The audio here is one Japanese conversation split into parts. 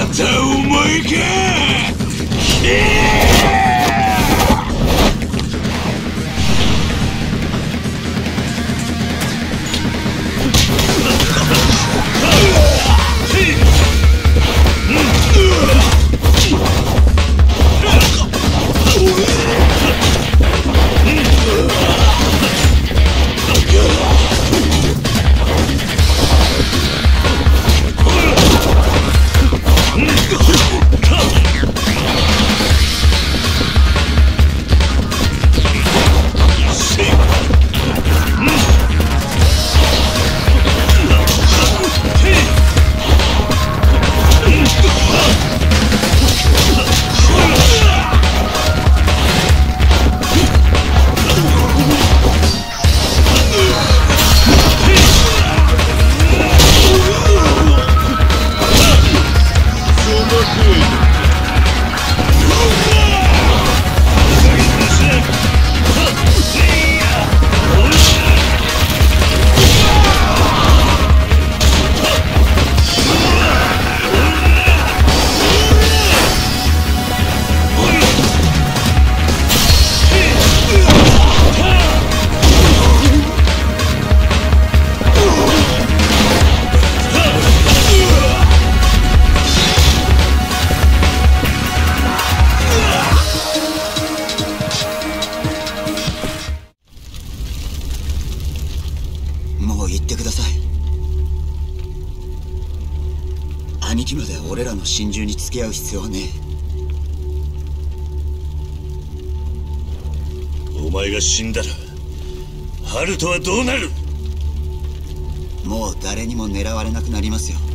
たお前か。 もう言ってください。兄貴まで俺らの心中に付き合う必要はねえ。お前が死んだらハルトはどうなる？ もう誰にも狙われなくなりますよ。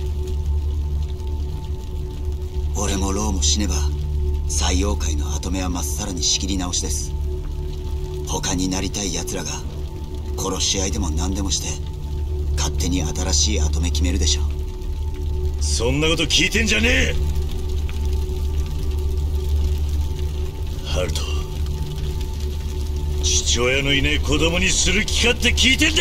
俺もローも死ねば採用界の跡目はまっさらに仕切り直しです。他になりたい奴らが殺し合いでも何でもして勝手に新しい跡目決めるでしょ。 そんなこと聞いてんじゃねえ。ハルト、父親のいねえ子供にする気かって聞いてんだ。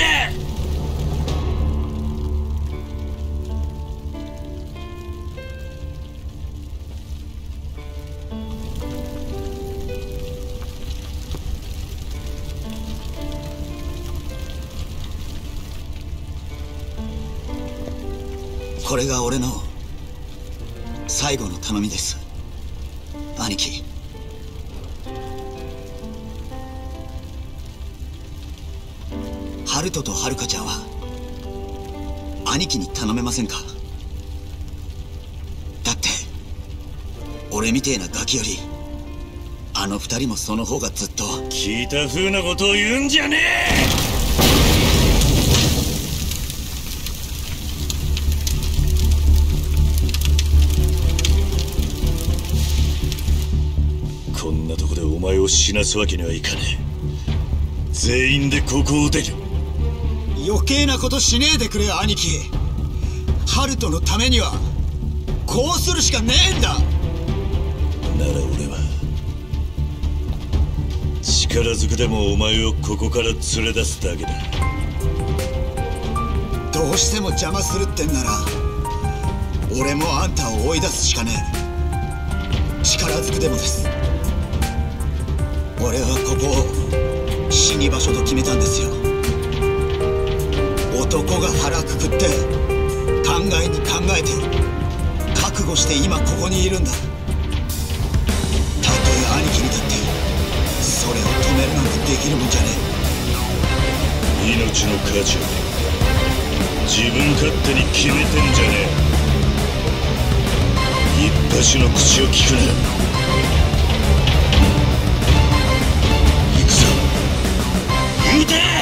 これが俺の最後の頼みです、兄貴。ハルトとハルカちゃんは兄貴に頼めませんか？だって俺みてえなガキよりあの二人もその方がずっと。 聞いた風なことを言うんじゃねえ。こんなとこでお前を死なすわけにはいかねえ。全員でここを出る。 余計なことしねえでくれ兄貴。ハルトのためにはこうするしかねえんだ。 なら俺は力ずくでもお前をここから連れ出すだけだ。 どうしても邪魔するってんなら俺もあんたを追い出すしかねえ。力ずくでもです。俺はここを死に場所と決めたんですよ。男が腹くくって考えに考えて覚悟して今ここにいるんだ。たとえ兄貴にだってそれを止めるなんてできるもんじゃねえ。命の価値を自分勝手に決めてんじゃねえ。一発の口を聞くな。行くぞ撃て。